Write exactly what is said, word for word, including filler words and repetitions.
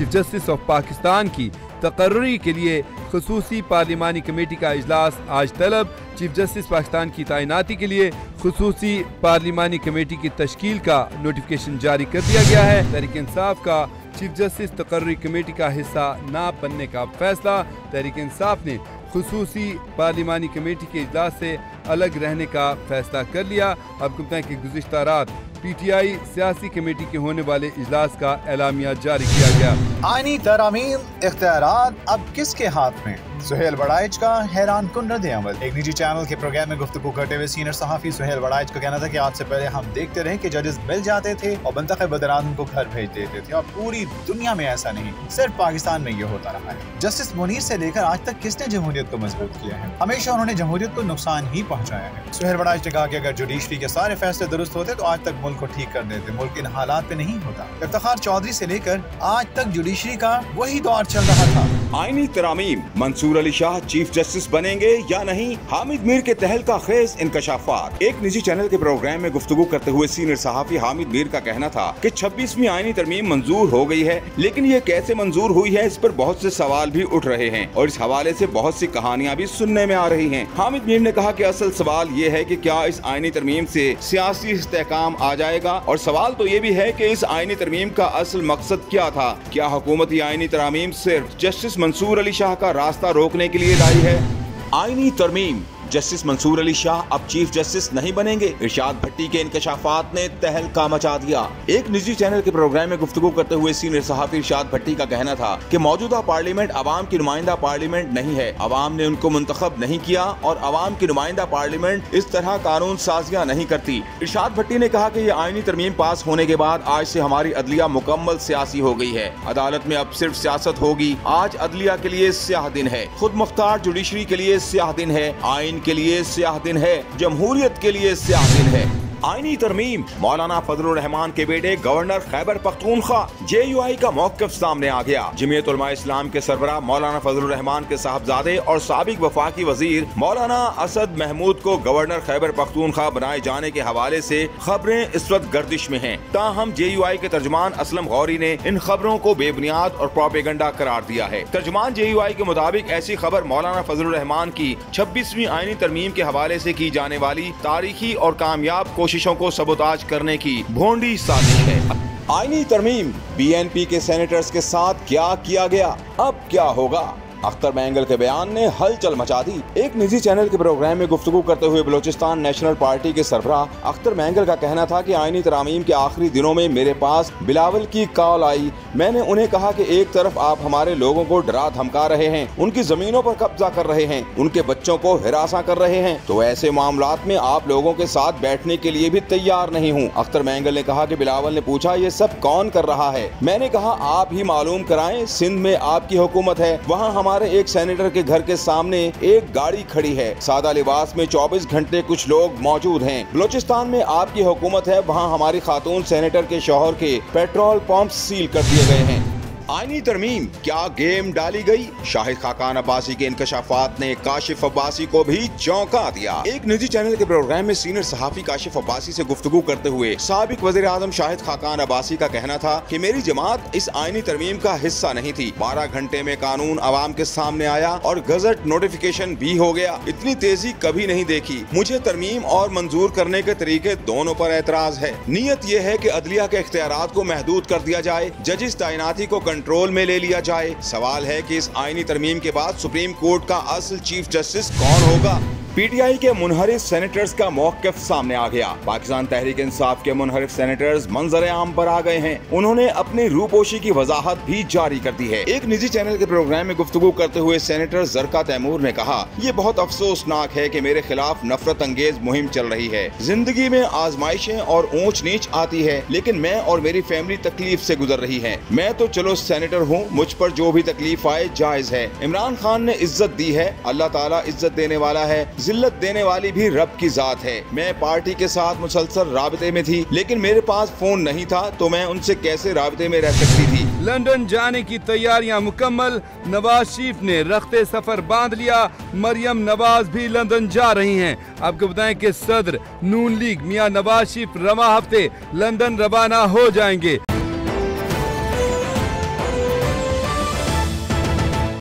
Chief justice of Pakistan की तकर्री के लिए खुसूसी पार्लिमानी कमेटी का इजलास आज तलब। चीफ जस्टिस पाकिस्तान की तैनाती के लिए खुसूसी पार्लिमानी कमेटी की तश्कील का नोटिफिकेशन जारी कर दिया गया है। तहरीक इंसाफ का चीफ जस्टिस तकर्री कमेटी का हिस्सा न बनने का फैसला। तहरीक इंसाफ ने खुसूसी पार्लिमानी कमेटी के इजलास से अलग रहने का फैसला कर लिया। अब बताएं कि गुज़िश्ता रात पीटीआई सियासी कमेटी के होने वाले इजलास का एलामिया जारी किया गया। आईनी तरामीम इख्तियारात अब किसके हाथ में? सुहेल वड़ाइच का हैरान कुन रद्द अमल। एक निजी चैनल के प्रोग्राम में गुफ्तगू करते हुए सीनियर सहाफी सुहेल वड़ाइच का कहना था कि आज से पहले हम देखते रहे कि जजेस मिल जाते थे और मुंतखब बदरान को घर भेज देते थे, और पूरी दुनिया में ऐसा नहीं, सिर्फ पाकिस्तान में ये होता रहा है। जस्टिस मुनीर से लेकर आज तक किसने जमहूरियत को मजबूत किया है? हमेशा उन्होंने जमहूरियत को नुकसान ही पहुँचाया है। सुहेल वड़ाइच ने कहा कि अगर जुडिशरी के सारे फैसले दुरुस्त होते तो आज तक मुल्क को ठीक कर देते। मुल्क इन हालात पे नहीं होता। इफ्तिखार चौधरी से लेकर आज तक जुडिशरी का वही दौर चल रहा था। आईनी तरामीम, मंसूर अली शाह चीफ जस्टिस बनेंगे या नहीं? हामिद मीर के तहलका खेज इंकशाफात। एक निजी चैनल के प्रोग्राम में गुफ्तगू करते हुए सीनियर सहाफी हामिद मीर का कहना था कि छब्बीसवीं आईनी तरमीम मंजूर हो गई है, लेकिन ये कैसे मंजूर हुई है, इस पर बहुत से सवाल भी उठ रहे हैं और इस हवाले से बहुत सी कहानियां भी सुनने में आ रही हैं। हामिद मीर ने कहा कि असल सवाल ये है कि क्या इस आईनी तरमीम से सियासी इस्तेहकाम आ जाएगा, और सवाल तो ये भी है कि इस आईनी तरमीम का असल मकसद क्या था? क्या हुकूमती आईनी तरमीम सिर्फ जस्टिस मंसूर अली शाह का रास्ता रोकने के लिए लाई है? आईनी तरमीम, जस्टिस मंसूर अली शाह अब चीफ जस्टिस नहीं बनेंगे। इरशाद भट्टी के इंकशाफात ने तहलका मचा दिया। एक निजी चैनल के प्रोग्राम में गुफ्तगू करते हुए सीनियर सहाफी इरशाद भट्टी का कहना था कि मौजूदा पार्लियामेंट अवाम की नुमाइंदा पार्लियामेंट नहीं है, अवाम ने उनको मुंतखब नहीं किया और अवाम की नुमाइंदा पार्लियामेंट इस तरह कानून साजियाँ नहीं करती। इरशाद भट्टी ने कहा कि ये आईनी तरमीम पास होने के बाद आज से हमारी अदलिया मुकम्मल सियासी हो गई है। अदालत में अब सिर्फ सियासत होगी। आज अदलिया के लिए स्याह दिन है, खुद मुख्तार जुडिशरी के लिए स्याह दिन है, आइन के लिए स्याह दिन है, जमहूरियत के लिए स्याह दिन है। आईनी तरमीम, मौलाना फजलुर रहमान के बेटे governor Khyber Pakhtunkhwa J U I का मौक़िफ़ सामने आ गया। जमीयत उलमा इस्लाम के सरबराह मौलाना फजलुर रहमान के साहबजादे और साबिक वफाकी वजीर मौलाना असद महमूद को गवर्नर खैबर पख्तूनख्वा बनाए जाने के हवाले से खबरें इस वक्त गर्दिश में हैं। ताहम जे यू आई के तर्जुमान असलम गौरी ने इन खबरों को बेबुनियाद और प्रोपेगेंडा करार दिया है। तर्जुमान जे यू आई के मुताबिक ऐसी खबर मौलाना फजलुर रहमान की छब्बीसवीं आईनी तरमीम के हवाले से की जाने वाली तारीखी और कामयाब कोशिशों को सबोताज करने की भोंडी साजिश है। आईनी तरमीम, बी एन पी के सेनेटर्स के साथ क्या किया गया, अब क्या होगा? अख्तर मैंगल के बयान ने हलचल मचा दी। एक निजी चैनल के प्रोग्राम में गुफ्तगू करते हुए बलोचिस्तान नेशनल पार्टी के सरबराह अख्तर मैंगल का कहना था कि आईनी तरामीम के आखिरी दिनों में मेरे पास बिलावल की कॉल आई। मैंने उन्हें कहा कि एक तरफ आप हमारे लोगों को डरा धमका रहे हैं, उनकी जमीनों पर कब्जा कर रहे हैं, उनके बच्चों को हिरासा कर रहे हैं, तो ऐसे मामलात में आप लोगों के साथ बैठने के लिए भी तैयार नहीं हूँ। अख्तर मैंगल ने कहा कि बिलावल ने पूछा ये सब कौन कर रहा है? मैंने कहा आप ही मालूम कराएं, सिंध में आपकी हुकूमत है, वहाँ हमारे एक सेनेटर के घर के सामने एक गाड़ी खड़ी है, सादा लिबास में चौबीस घंटे कुछ लोग मौजूद हैं। बलोचिस्तान में आपकी हुकूमत है, वहाँ हमारी खातून सेनेटर के शौहर के पेट्रोल पंप सील कर दिए गए हैं। आईनी तरमीम, क्या गेम डाली गई? शाहिद खाकान अब्बासी के इंकशाफात ने काशिफ अब्बासी को भी चौंका दिया। एक निजी चैनल के प्रोग्राम में सीनियर सहाफी काशिफ अब्बासी से गुफ्तगू करते हुए साबिक वज़ीर आज़म शाहिद खाकान अब्बासी का कहना था कि मेरी जमात इस आईनी तरमीम का हिस्सा नहीं थी। बारह घंटे में कानून अवाम के सामने आया और गजट नोटिफिकेशन भी हो गया। इतनी तेजी कभी नहीं देखी। मुझे तरमीम और मंजूर करने के तरीके दोनों पर एतराज है। नीयत यह है कि अदलिया के इख्तियारात को महदूद कर दिया जाए, जजिस तैनाती को कंट्रोल में ले लिया जाए। सवाल है कि इस आईनी तरमीम के बाद सुप्रीम कोर्ट का असल चीफ जस्टिस कौन होगा? पीटीआई के मुनहरिफ सेनेटर्स का मौक़िफ़ सामने आ गया। पाकिस्तान तहरीक इंसाफ के मुनहरिफ सेनेटर्स मंजर आम पर आ गए हैं। उन्होंने अपनी रूपोशी की वजाहत भी जारी कर दी है। एक निजी चैनल के प्रोग्राम में गुफ्तगू करते हुए सेनेटर जरका तैमूर ने कहा, ये बहुत अफसोसनाक है कि मेरे खिलाफ नफरत अंगेज मुहिम चल रही है। जिंदगी में आजमाइशें और ऊंच नीच आती है, लेकिन मैं और मेरी फैमिली तकलीफ से गुजर रही है। मैं तो चलो सेनेटर हूँ, मुझ पर जो भी तकलीफ आए जायज है। इमरान खान ने इज्जत दी है, अल्लाह ताला इज्जत देने वाला है, जिल्लत देने वाली भी रब की जात है। मैं पार्टी के साथ मुसलसल राबते में थी, लेकिन मेरे पास फोन नहीं था, तो मैं उनसे कैसे राबते में रह सकती थी। लंदन जाने की तैयारियां मुकम्मल। नवाज शरीफ ने रख्ते सफर बांध लिया। मरियम नवाज भी लंदन जा रही हैं। आपको बताएं कि सदर नून लीग मियां नवाज शरीफ रवा हफ्ते लंदन रवाना हो जाएंगे।